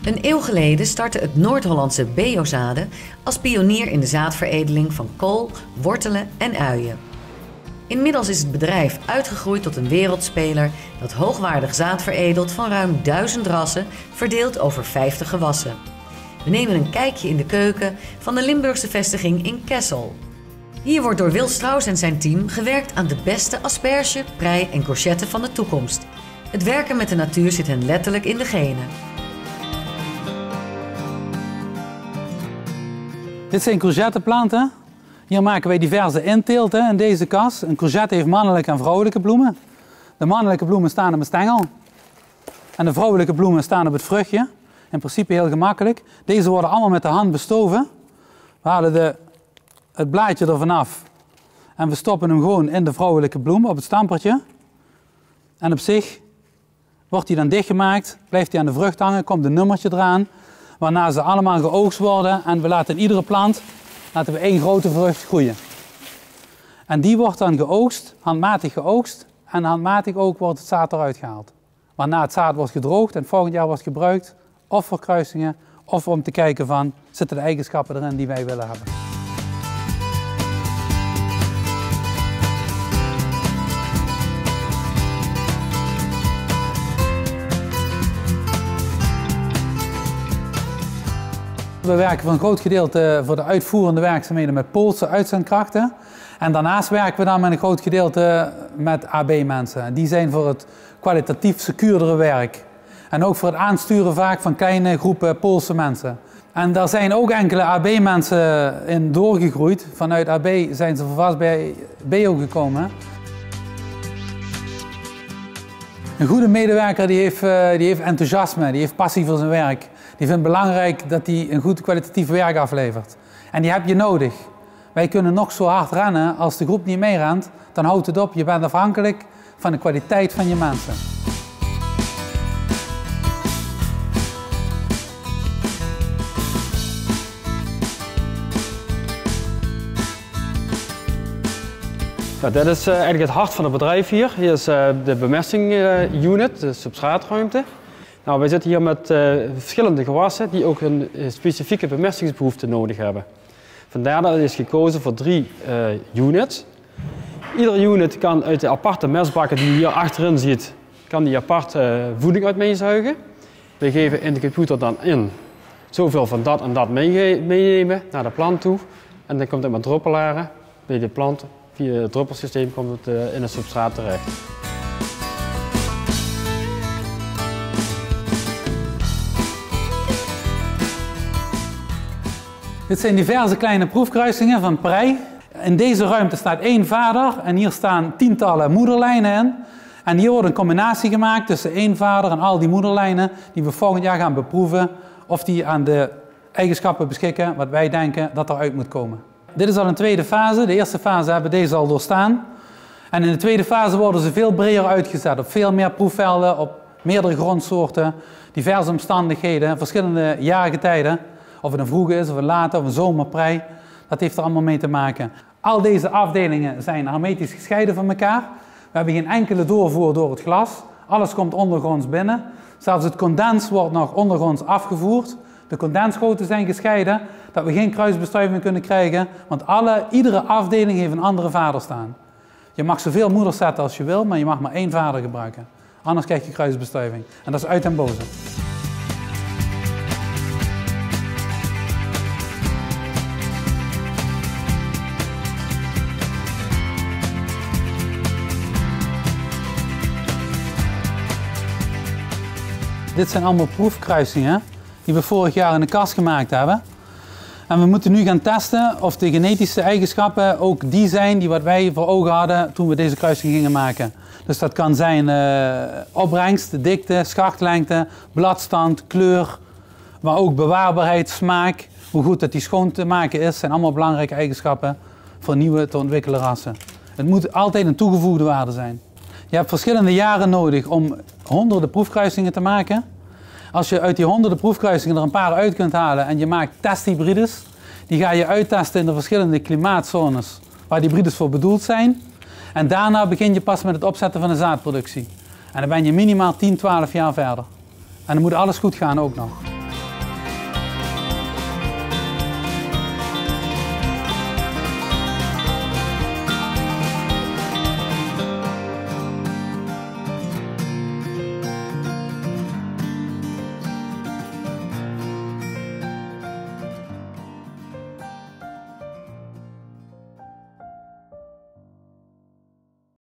Een eeuw geleden startte het Noord-Hollandse Beozade als pionier in de zaadveredeling van kool, wortelen en uien. Inmiddels is het bedrijf uitgegroeid tot een wereldspeler dat hoogwaardig zaad veredelt van ruim 1000 rassen, verdeeld over 50 gewassen. We nemen een kijkje in de keuken van de Limburgse vestiging in Kessel. Hier wordt door Wil Strauss en zijn team gewerkt aan de beste asperge, prei en courgette van de toekomst. Het werken met de natuur zit hen letterlijk in de genen. Dit zijn courgetteplanten. Hier maken wij diverse inteelten in deze kas. Een courgette heeft mannelijke en vrouwelijke bloemen. De mannelijke bloemen staan op een stengel. En de vrouwelijke bloemen staan op het vruchtje. In principe heel gemakkelijk. Deze worden allemaal met de hand bestoven. We halen het blaadje er vanaf. En we stoppen hem gewoon in de vrouwelijke bloem op het stampertje. En op zich wordt hij dan dichtgemaakt. Blijft hij aan de vrucht hangen. Komt een nummertje eraan. Waarna ze allemaal geoogst worden. En we laten in iedere plant één grote vrucht groeien. En die wordt dan geoogst, handmatig geoogst. En handmatig ook wordt het zaad eruit gehaald. Waarna het zaad wordt gedroogd en volgend jaar wordt gebruikt. Of voor kruisingen, of om te kijken van, zitten de eigenschappen erin die wij willen hebben. We werken voor een groot gedeelte voor de uitvoerende werkzaamheden met Poolse uitzendkrachten. En daarnaast werken we dan met een groot gedeelte met AB-mensen. Die zijn voor het kwalitatief secuurdere werk. En ook voor het aansturen vaak van kleine groepen Poolse mensen. En daar zijn ook enkele AB-mensen in doorgegroeid. Vanuit AB zijn ze vast bij BO gekomen. Een goede medewerker die heeft enthousiasme, die heeft passie voor zijn werk. Die vindt het belangrijk dat hij een goed kwalitatief werk aflevert. En die heb je nodig. Wij kunnen nog zo hard rennen, als de groep niet meerent, dan houdt het op. Je bent afhankelijk van de kwaliteit van je mensen. Ja, dit is eigenlijk het hart van het bedrijf hier. Hier is de bemestingunit, de substraatruimte. Nou, wij zitten hier met verschillende gewassen die ook een specifieke bemestingsbehoefte nodig hebben. Vandaar dat het is gekozen voor 3 units. Ieder unit kan uit de aparte mestbakken die je hier achterin ziet, kan die apart voeding uit meezuigen. We geven in de computer dan in zoveel van dat en dat meenemen naar de plant toe. En dan komt het met druppelaren bij de plant. Via het druppelsysteem komt het in het substraat terecht. Dit zijn diverse kleine proefkruisingen van prei. In deze ruimte staat 1 vader en hier staan tientallen moederlijnen in. En hier wordt een combinatie gemaakt tussen 1 vader en al die moederlijnen die we volgend jaar gaan beproeven of die aan de eigenschappen beschikken wat wij denken dat eruit moet komen. Dit is al een tweede fase. De eerste fase hebben deze al doorstaan. En in de tweede fase worden ze veel breder uitgezet op veel meer proefvelden, op meerdere grondsoorten, diverse omstandigheden, verschillende jaargetijden. Of het een vroege is, of een late, of een zomerprei. Dat heeft er allemaal mee te maken. Al deze afdelingen zijn hermetisch gescheiden van elkaar. We hebben geen enkele doorvoer door het glas. Alles komt ondergronds binnen. Zelfs het condens wordt nog ondergronds afgevoerd. De condensgoten zijn gescheiden, dat we geen kruisbestuiving kunnen krijgen. Want iedere afdeling heeft een andere vader staan. Je mag zoveel moeders zetten als je wil, maar je mag maar 1 vader gebruiken. Anders krijg je kruisbestuiving. En dat is uit den boze. Dit zijn allemaal proefkruisingen die we vorig jaar in de kas gemaakt hebben. En we moeten nu gaan testen of de genetische eigenschappen ook die zijn die wat wij voor ogen hadden toen we deze kruising gingen maken. Dus dat kan zijn opbrengst, dikte, schachtlengte, bladstand, kleur, maar ook bewaarbaarheid, smaak. Hoe goed dat die schoon te maken is, zijn allemaal belangrijke eigenschappen voor nieuwe te ontwikkelen rassen. Het moet altijd een toegevoegde waarde zijn. Je hebt verschillende jaren nodig om honderden proefkruisingen te maken. Als je uit die honderden proefkruisingen er een paar uit kunt halen en je maakt testhybrides, die ga je uittesten in de verschillende klimaatzones waar die hybrides voor bedoeld zijn. En daarna begin je pas met het opzetten van de zaadproductie. En dan ben je minimaal 10, 12 jaar verder. En dan moet alles goed gaan ook nog.